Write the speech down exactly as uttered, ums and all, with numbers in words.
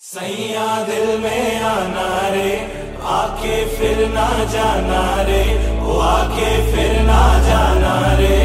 सैया दिल में आना रे, आके फिर ना जाना रे, वो आके फिर ना जाना रे।